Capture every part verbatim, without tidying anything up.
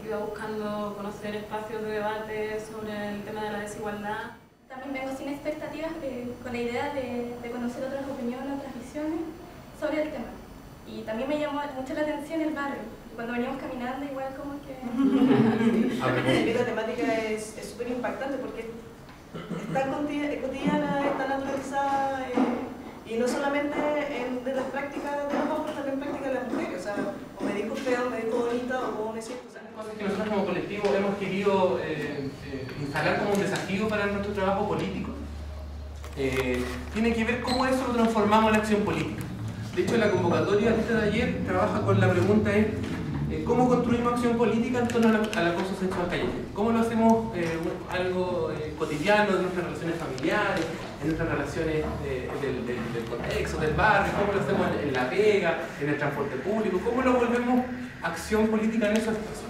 iba buscando conocer espacios de debate sobre el tema de la desigualdad. También vengo sin expectativas, de, con la idea de, de conocer otras opiniones, otras visiones sobre el tema. Y también me llamó mucho la atención el barrio. Cuando veníamos caminando, igual como que... La temática es súper impactante porque es tan cotidiana, es tan naturalizada, eh, y no solamente en, de las prácticas de los hombres, también en prácticas de las mujeres. O sea, o me dijo feo, me dijo bonita, o como me siento. O sea, cosas que nosotros como colectivo hemos querido eh, eh, instalar como un desafío para nuestro trabajo político. Eh, tiene que ver cómo eso lo transformamos en acción política. De hecho, la convocatoria de ayer trabaja con la pregunta de eh, cómo construimos acción política en torno al acoso sexual callejero. Cómo lo hacemos eh, algo eh, cotidiano en nuestras relaciones familiares, en nuestras relaciones eh, del, del, del contexto, del barrio, cómo lo hacemos en, en la pega, en el transporte público, cómo lo volvemos acción política en esos espacios.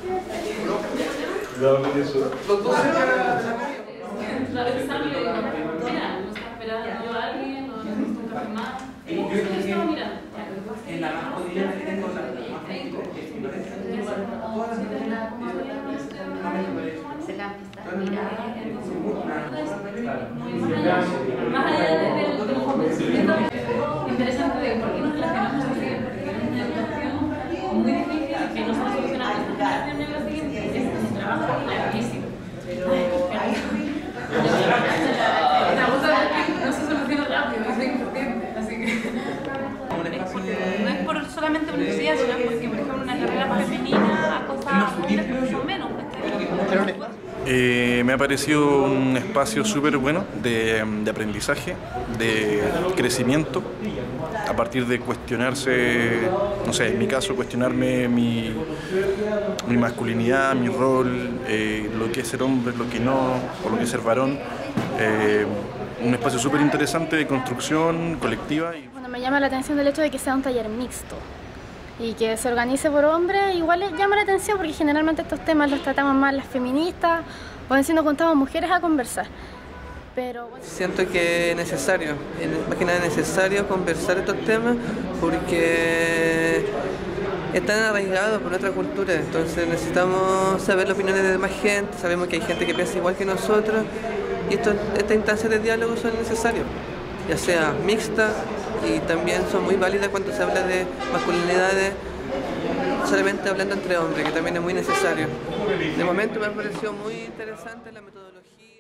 Los dos se en la más cotidiana que tengo, la más práctica, que no es todas las mañanas, más allá del convencimiento interesante de por qué nos relacionamos así, porque es una educación muy difícil que no se soluciona esta generación en lo siguiente, es un trabajo larguísimo. No se soluciona rápido, es importante, así que... No es por solamente por necesidad, sino porque, por ejemplo, una carrera femenina acosa a hombres mucho menos. Eh, me ha parecido un espacio súper bueno de, de aprendizaje, de crecimiento, a partir de cuestionarse, no sé, en mi caso, cuestionarme mi, mi masculinidad, mi rol, eh, lo que es ser hombre, lo que no, o lo que es ser varón. Eh, un espacio súper interesante de construcción colectiva. Y... Bueno, me llama la atención el hecho de que sea un taller mixto y que se organice por hombres. Igual llama la atención porque generalmente estos temas los tratamos más las feministas o en sí nos juntamos mujeres a conversar. Pero, bueno. Siento que es necesario, más que nada necesario conversar estos temas porque están arraigados por nuestra cultura, entonces necesitamos saber las opiniones de más gente, sabemos que hay gente que piensa igual que nosotros y esto, estas instancias de diálogo son necesarias, ya sea mixtas y también son muy válidas cuando se habla de masculinidades, solamente hablando entre hombres, que también es muy necesario. De momento me ha parecido muy interesante la metodología.